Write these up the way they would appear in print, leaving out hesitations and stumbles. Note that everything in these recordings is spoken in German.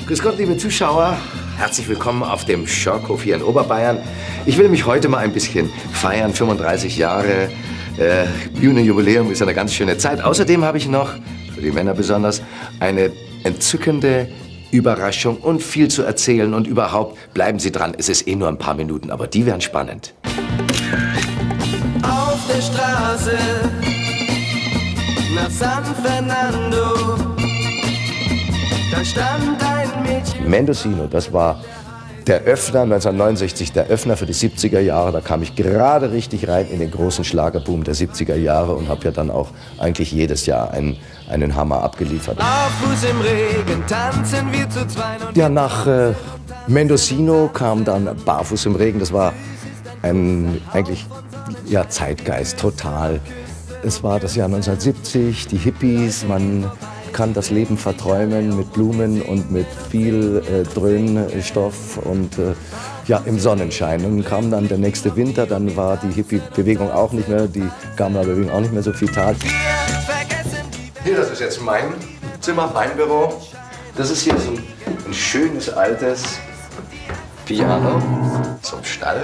Grüß Gott, liebe Zuschauer. Herzlich willkommen auf dem Schorkhof hier in Oberbayern. Ich will mich heute mal ein bisschen feiern. 35 Jahre Bühnenjubiläum ist eine ganz schöne Zeit. Außerdem habe ich noch, für die Männer besonders, eine entzückende Überraschung und viel zu erzählen. Und überhaupt, bleiben Sie dran, es ist eh nur ein paar Minuten, aber die werden spannend. Auf der Straße nach San Fernando, da stand ein Mädchen. Mendocino, das war der Öffner, 1969 der Öffner für die 70er Jahre. Da kam ich gerade richtig rein in den großen Schlagerboom der 70er Jahre und habe ja dann auch eigentlich jedes Jahr einen Hammer abgeliefert. Barfuß im Regen tanzen wir zu zweit. Ja, nach Mendocino kam dann Barfuß im Regen. Das war eigentlich ja, Zeitgeist, total. Es war das Jahr 1970, die Hippies, man kann das Leben verträumen mit Blumen und mit viel Dröhnstoff und ja, im Sonnenschein. Und kam dann der nächste Winter, dann war die Hippie-Bewegung auch nicht mehr, die Gamla-Bewegung auch nicht mehr so vital. Hier, das ist jetzt mein Zimmer, mein Büro. Das ist hier so ein schönes altes Piano zum Stall.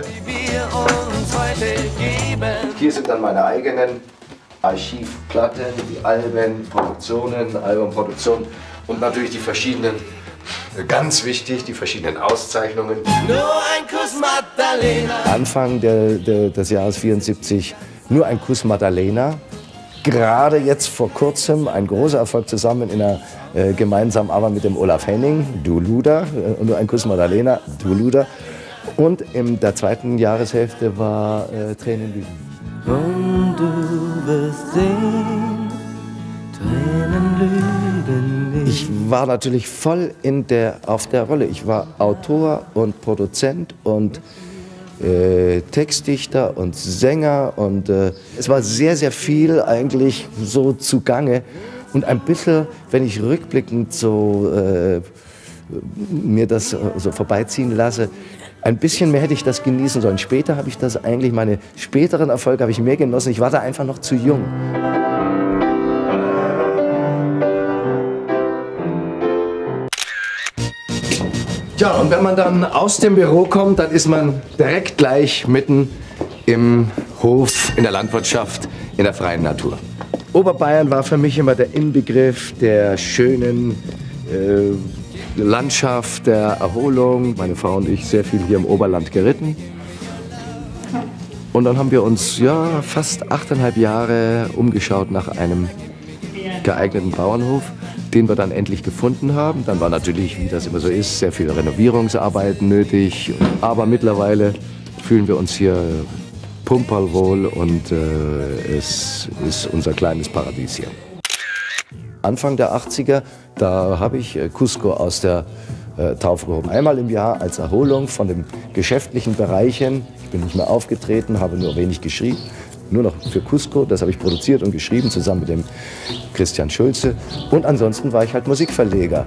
Hier sind dann meine eigenen Archivplatten, die Alben, Albumproduktionen und natürlich die verschiedenen, ganz wichtig, die verschiedenen Auszeichnungen. Nur ein Kuss Maddalena. Anfang des Jahres 74, nur ein Kuss Maddalena. Gerade jetzt vor kurzem ein großer Erfolg zusammen in einer gemeinsamen Arbeit mit dem Olaf Henning, Du Luder, nur ein Kuss Maddalena, Du Luder. Und in der zweiten Jahreshälfte war Tränen lügen. Und du wirst sehen, Tränen lügen nicht. Ich war natürlich voll auf der Rolle. Ich war Autor und Produzent und Textdichter und Sänger. Und es war sehr, sehr viel eigentlich so zugange. Und ein bisschen, wenn ich rückblickend so mir das so vorbeiziehen lasse, ein bisschen mehr hätte ich das genießen sollen. Später habe ich das eigentlich, meine späteren Erfolge habe ich mehr genossen. Ich war da einfach noch zu jung. Tja, und wenn man dann aus dem Büro kommt, dann ist man direkt gleich mitten im Hof, in der Landwirtschaft, in der freien Natur. Oberbayern war für mich immer der Inbegriff der schönen Landschaft, der Erholung. Meine Frau und ich sehr viel hier im Oberland geritten. Und dann haben wir uns ja fast 8,5 Jahre umgeschaut nach einem geeigneten Bauernhof, den wir dann endlich gefunden haben. Dann war natürlich, wie das immer so ist, sehr viel Renovierungsarbeiten nötig. Aber mittlerweile fühlen wir uns hier pumperlwohl und es ist unser kleines Paradies hier. Anfang der 80er, da habe ich Cusco aus der Taufe gehoben. Einmal im Jahr als Erholung von den geschäftlichen Bereichen. Ich bin nicht mehr aufgetreten, habe nur wenig geschrieben. Nur noch für Cusco, das habe ich produziert und geschrieben, zusammen mit dem Christian Schulze. Und ansonsten war ich halt Musikverleger.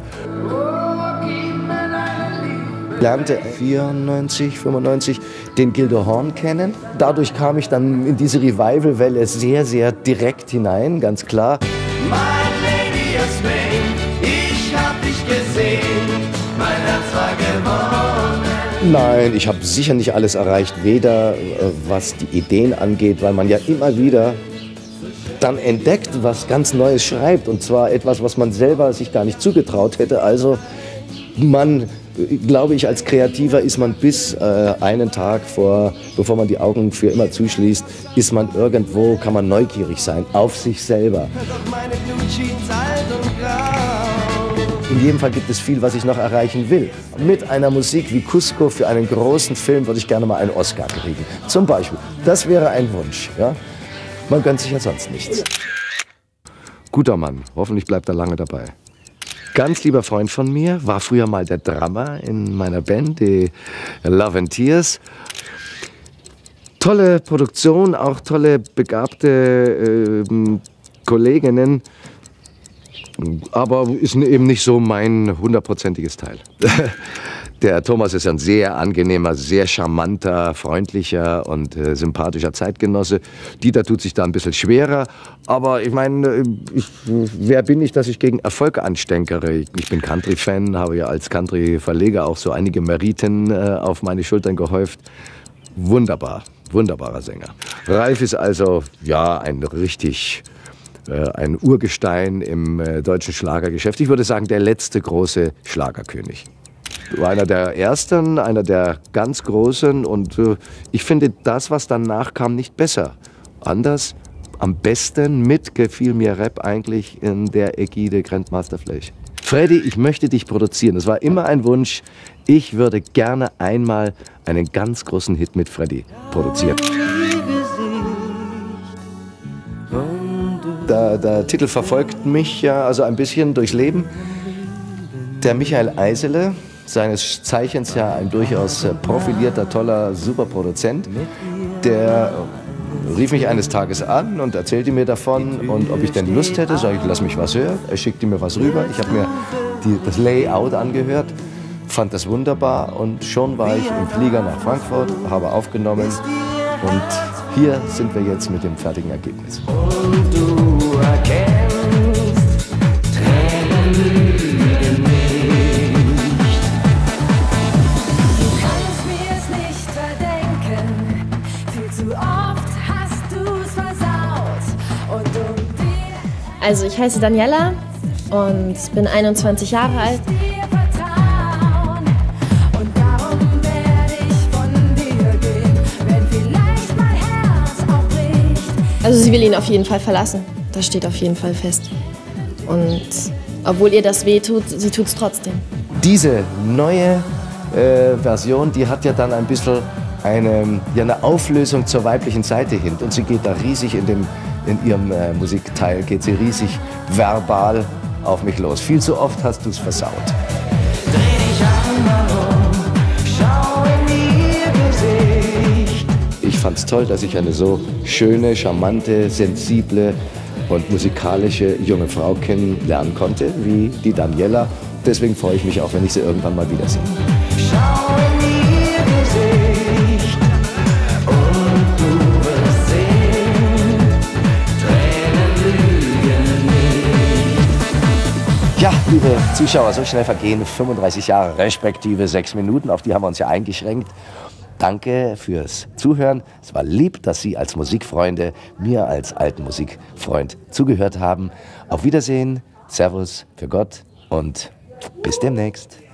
Ich lernte 94, 95 den Gildo Horn kennen. Dadurch kam ich dann in diese Revival-Welle sehr, sehr direkt hinein, ganz klar. Ich hab dich gesehen, mein Herz war gewonnen. Nein, ich habe sicher nicht alles erreicht, weder was die Ideen angeht, weil man ja immer wieder dann entdeckt, was ganz Neues schreibt. Und zwar etwas, was man selber sich gar nicht zugetraut hätte. Also man, glaube ich, als Kreativer ist man bis einen Tag bevor man die Augen für immer zuschließt, ist man irgendwo, kann man neugierig sein auf sich selber. Doch meine Blut schien alt und grau. In jedem Fall gibt es viel, was ich noch erreichen will. Mit einer Musik wie Cusco für einen großen Film würde ich gerne mal einen Oscar kriegen. Zum Beispiel. Das wäre ein Wunsch. Ja? Man gönnt sich ja sonst nichts. Guter Mann. Hoffentlich bleibt er lange dabei. Ganz lieber Freund von mir, war früher mal der Drummer in meiner Band, die Love and Tears. Tolle Produktion, auch tolle, begabte Kolleginnen. Aber ist eben nicht so mein hundertprozentiges Teil. Der Thomas ist ein sehr angenehmer, sehr charmanter, freundlicher und sympathischer Zeitgenosse. Dieter tut sich da ein bisschen schwerer, aber ich meine, wer bin ich, dass ich gegen Erfolg anstänkere? Ich bin Country-Fan, habe ja als Country-Verleger auch so einige Meriten auf meine Schultern gehäuft. Wunderbar, wunderbarer Sänger. Ralf ist also, ja, ein Urgestein im deutschen Schlagergeschäft. Ich würde sagen, der letzte große Schlagerkönig. Einer der ersten, einer der ganz großen, und ich finde das, was danach kam, nicht besser. Anders, am besten mit gefiel mir Rap eigentlich in der Ägide Grandmaster Flash. Freddy, ich möchte dich produzieren. Es war immer ein Wunsch. Ich würde gerne einmal einen ganz großen Hit mit Freddy produzieren. Der Titel verfolgt mich ja also ein bisschen durchs Leben. Der Michael Eisele, seines Zeichens ja ein durchaus profilierter, toller, super Produzent, der rief mich eines Tages an und erzählte mir davon, und ob ich denn Lust hätte, sage ich, lass mich was hören. Er schickte mir was rüber, ich habe mir das Layout angehört, fand das wunderbar, und schon war ich im Flieger nach Frankfurt, habe aufgenommen, und hier sind wir jetzt mit dem fertigen Ergebnis. Und du erkennst, Tränen lügen nicht. Du kannst mir es nicht verdenken, viel zu oft hast du's versaut. Und Also ich heiße Daniela und bin 21 Jahre alt. Also sie will ihn auf jeden Fall verlassen. Das steht auf jeden Fall fest. Und obwohl ihr das weh tut, sie tut's trotzdem. Diese neue Version, die hat ja dann ein bisschen eine Auflösung zur weiblichen Seite hin. Und sie geht da riesig in ihrem Musikteil, geht sie riesig verbal auf mich los. Viel zu oft hast du es versaut. Dreh dich einmal um, schau in ihr Gesicht. Ich fand's toll, dass ich eine so schöne, charmante, sensible und musikalische junge Frau kennenlernen konnte, wie die Daniela. Deswegen freue ich mich auch, wenn ich sie irgendwann mal wiedersehe. Schau in ihr Gesicht und du wirst sehen, Tränen lügen nicht. Ja, liebe Zuschauer, so schnell vergehen 35 Jahre, respektive 6 Minuten. Auf die haben wir uns ja eingeschränkt. Danke fürs Zuhören. Es war lieb, dass Sie als Musikfreunde mir als alten Musikfreund zugehört haben. Auf Wiedersehen, Servus, für Gott und bis demnächst.